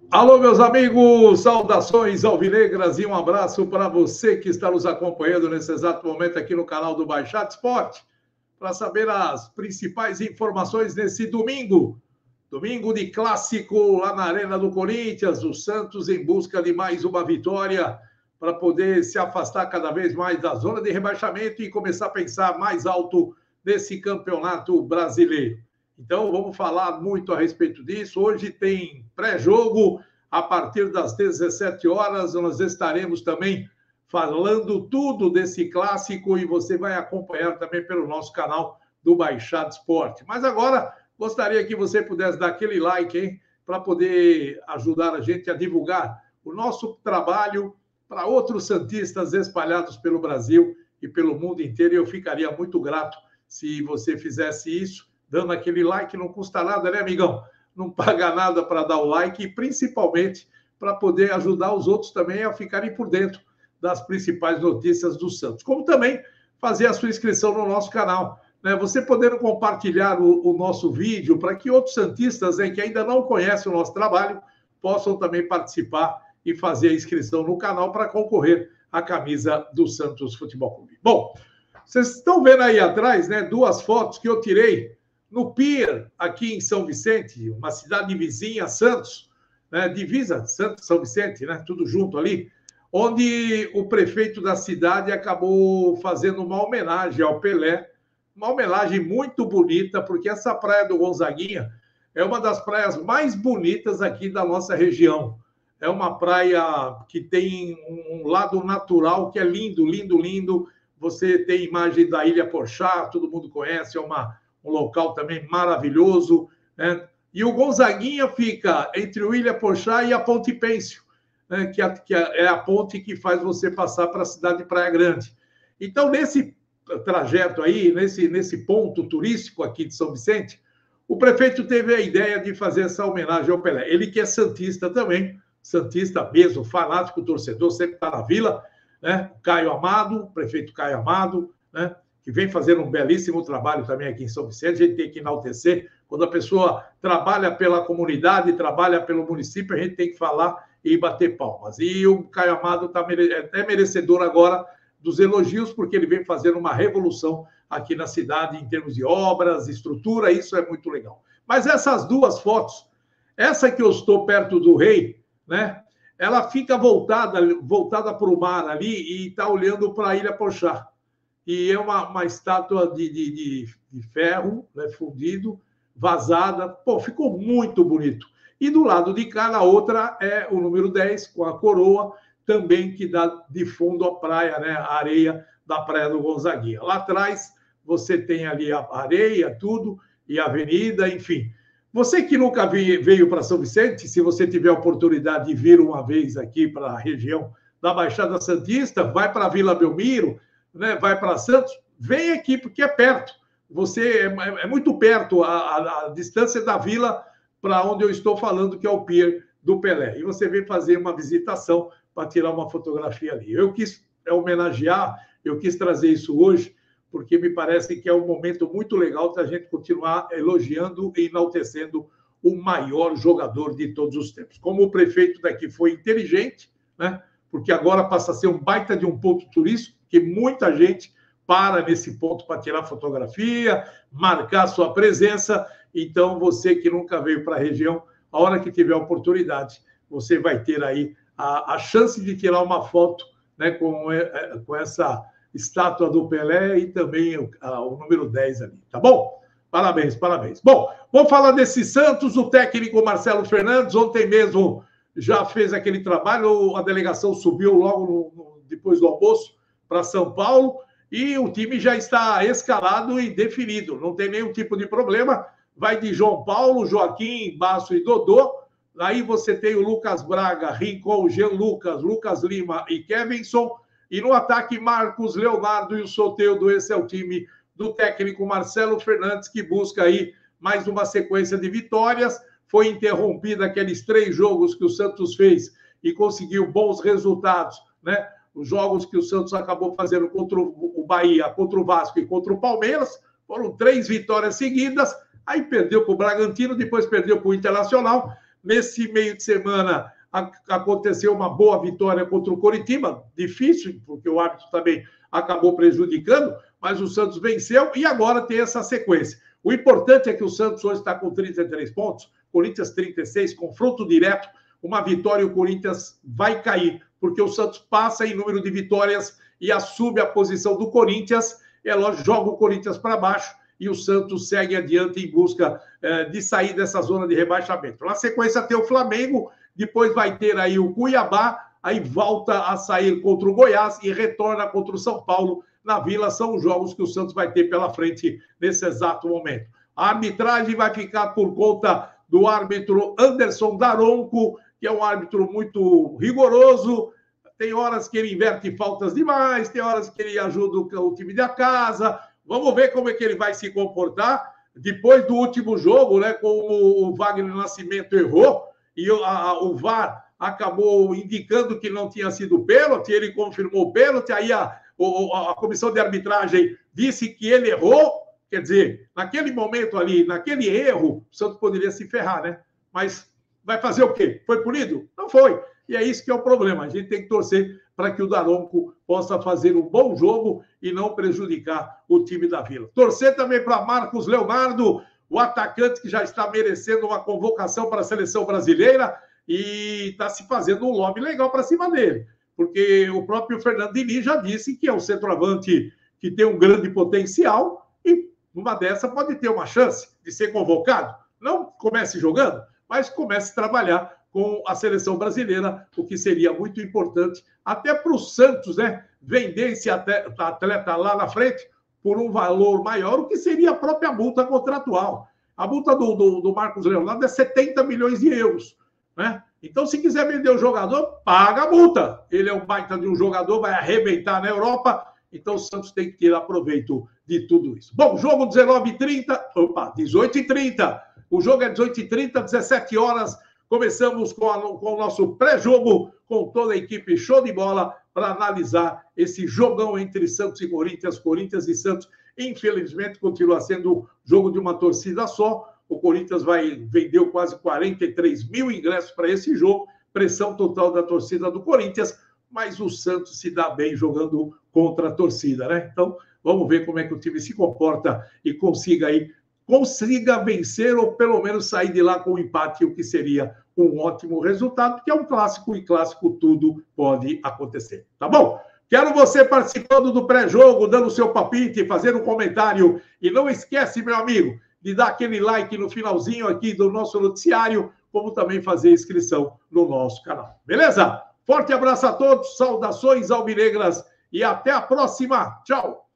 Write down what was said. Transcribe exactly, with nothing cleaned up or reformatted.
Alô, meus amigos, saudações alvinegras e um abraço para você que está nos acompanhando nesse exato momento aqui no canal do Baixada Esporte, para saber as principais informações nesse domingo. Domingo de clássico lá na Arena do Corinthians, o Santos em busca de mais uma vitória para poder se afastar cada vez mais da zona de rebaixamento e começar a pensar mais alto nesse campeonato brasileiro. Então, vamos falar muito a respeito disso. Hoje tem pré-jogo, a partir das dezessete horas. Nós estaremos também falando tudo desse clássico e você vai acompanhar também pelo nosso canal do Baixada Esporte. Mas agora, gostaria que você pudesse dar aquele like, hein, para poder ajudar a gente a divulgar o nosso trabalho para outros santistas espalhados pelo Brasil e pelo mundo inteiro. E eu ficaria muito grato se você fizesse isso, dando aquele like. Não custa nada, né, amigão? Não paga nada para dar o like e principalmente para poder ajudar os outros também a ficarem por dentro das principais notícias do Santos. Como também fazer a sua inscrição no nosso canal, né? Você podendo compartilhar o, o nosso vídeo para que outros santistas, né, que ainda não conhecem o nosso trabalho possam também participar e fazer a inscrição no canal para concorrer à camisa do Santos Futebol Clube. Bom, vocês estão vendo aí atrás, né, duas fotos que eu tirei no Pier, aqui em São Vicente, uma cidade vizinha, Santos, né, divisa Santos São Vicente, né, tudo junto ali, onde o prefeito da cidade acabou fazendo uma homenagem ao Pelé, uma homenagem muito bonita, porque essa praia do Gonzaguinha é uma das praias mais bonitas aqui da nossa região. É uma praia que tem um lado natural que é lindo, lindo, lindo. Você tem imagem da Ilha Porchat, todo mundo conhece, é uma, um local também maravilhoso, né? E o Gonzaguinha fica entre o Ilha Porchat e a Ponte Pênsil, né? que, é, que é a ponte que faz você passar para a cidade de Praia Grande. Então, nesse trajeto aí, nesse, nesse ponto turístico aqui de São Vicente, o prefeito teve a ideia de fazer essa homenagem ao Pelé. Ele que é santista também, santista mesmo, fanático, torcedor, sempre está na vila, né? Caio Amado, prefeito Caio Amado, né, que vem fazendo um belíssimo trabalho também aqui em São Vicente. A gente tem que enaltecer. Quando a pessoa trabalha pela comunidade, trabalha pelo município, a gente tem que falar e bater palmas. E o Caio Amado está até merecedor agora dos elogios, porque ele vem fazendo uma revolução aqui na cidade em termos de obras, estrutura, isso é muito legal. Mas essas duas fotos, essa que eu estou perto do rei, né, ela fica voltada, voltada para o mar ali e está olhando para a Ilha Porchat. E é uma, uma estátua de, de, de, de ferro, né, fundido, vazada. Pô, ficou muito bonito. E do lado de cá, na outra, é o número dez, com a coroa, também que dá de fundo a praia, né, a areia da Praia do Gonzaguinha. Lá atrás, você tem ali a areia, tudo, e a avenida, enfim. Você que nunca veio para São Vicente, se você tiver a oportunidade de vir uma vez aqui para a região da Baixada Santista, vai para a Vila Belmiro, né, vai para Santos, vem aqui, porque é perto. Você é, é muito perto a, a, a distância da vila para onde eu estou falando, que é o Pier do Pelé. E você vem fazer uma visitação para tirar uma fotografia ali. Eu quis homenagear, eu quis trazer isso hoje, porque me parece que é um momento muito legal da gente continuar elogiando e enaltecendo o maior jogador de todos os tempos. Como o prefeito daqui foi inteligente, né? Porque agora passa a ser um baita de um ponto turístico, que muita gente para nesse ponto para tirar fotografia, marcar sua presença. Então, você que nunca veio para a região, a hora que tiver a oportunidade, você vai ter aí a, a chance de tirar uma foto, né, com, com essa estátua do Pelé e também o, a, o número dez ali, tá bom? Parabéns, parabéns. Bom, vamos falar desse Santos. O técnico Marcelo Fernandes ontem mesmo já fez aquele trabalho, a delegação subiu logo no, no, depois do almoço para São Paulo e o time já está escalado e definido, não tem nenhum tipo de problema. Vai de João Paulo, Joaquim, Basso e Dodô. Aí você tem o Lucas Braga, Rincon, Jean Lucas, Lucas Lima e Kevinson. E no ataque, Marcos Leonardo e o Soteldo. Esse é o time do técnico Marcelo Fernandes, que busca aí mais uma sequência de vitórias. Foi interrompida aqueles três jogos que o Santos fez e conseguiu bons resultados, né? Os jogos que o Santos acabou fazendo contra o Bahia, contra o Vasco e contra o Palmeiras, foram três vitórias seguidas. Aí perdeu para o Bragantino, depois perdeu para o Internacional, Nesse meio de semana aconteceu uma boa vitória contra o Coritiba, difícil, porque o árbitro também acabou prejudicando, mas o Santos venceu e agora tem essa sequência. O importante é que o Santos hoje está com trinta e três pontos, Corinthians trinta e seis, confronto direto, uma vitória e o Corinthians vai cair, porque o Santos passa em número de vitórias e assume a posição do Corinthians, é lógico, joga o Corinthians para baixo e o Santos segue adiante em busca eh, de sair dessa zona de rebaixamento. Na sequência tem o Flamengo, depois vai ter aí o Cuiabá, aí volta a sair contra o Goiás e retorna contra o São Paulo na Vila. São os jogos que o Santos vai ter pela frente nesse exato momento. A arbitragem vai ficar por conta do árbitro Anderson Daronco, que é um árbitro muito rigoroso. Tem horas que ele inverte faltas demais, tem horas que ele ajuda o time da casa. Vamos ver como é que ele vai se comportar. Depois do último jogo, né, com o Wagner Nascimento errou, e a, a, o V A R acabou indicando que não tinha sido pênalti, ele confirmou o pênalti, aí a, a, a comissão de arbitragem disse que ele errou. Quer dizer, naquele momento ali, naquele erro, o Santos poderia se ferrar, né? Mas vai fazer o quê? Foi punido? Não foi. E é isso que é o problema. A gente tem que torcer para que o Daronco possa fazer um bom jogo e não prejudicar o time da Vila. Torcer também para Marcos Leonardo, o atacante que já está merecendo uma convocação para a seleção brasileira e está se fazendo um lobby legal para cima dele. Porque o próprio Fernando Diniz já disse que é um centroavante que tem um grande potencial e numa dessa pode ter uma chance de ser convocado. Não comece jogando, mas comece a trabalhar com a seleção brasileira, o que seria muito importante até para o Santos, né? Vender esse atleta lá na frente por um valor maior, o que seria a própria multa contratual. A multa do, do, do Marcos Leonardo é setenta milhões de euros, né? Então, se quiser vender o jogador, paga a multa. Ele é um baita de um jogador, vai arrebentar na Europa, então o Santos tem que tirar proveito de tudo isso. Bom, jogo dezenove e trinta, opa, dezoito e trinta. O jogo é dezoito e trinta, dezessete horas. Começamos com, a, com o nosso pré-jogo, com toda a equipe show de bola, para analisar esse jogão entre Santos e Corinthians. Corinthians e Santos, infelizmente, continua sendo jogo de uma torcida só. O Corinthians vai vendeu quase quarenta e três mil ingressos para esse jogo, pressão total da torcida do Corinthians, mas o Santos se dá bem jogando contra a torcida, né? Então, vamos ver como é que o time se comporta e consiga aí consiga vencer ou pelo menos sair de lá com um empate, o que seria um ótimo resultado, porque é um clássico e clássico tudo pode acontecer, tá bom? Quero você participando do pré-jogo, dando o seu palpite, fazendo um comentário. E não esquece, meu amigo, de dar aquele like no finalzinho aqui do nosso noticiário, como também fazer inscrição no nosso canal. Beleza? Forte abraço a todos, saudações alvinegras e até a próxima. Tchau!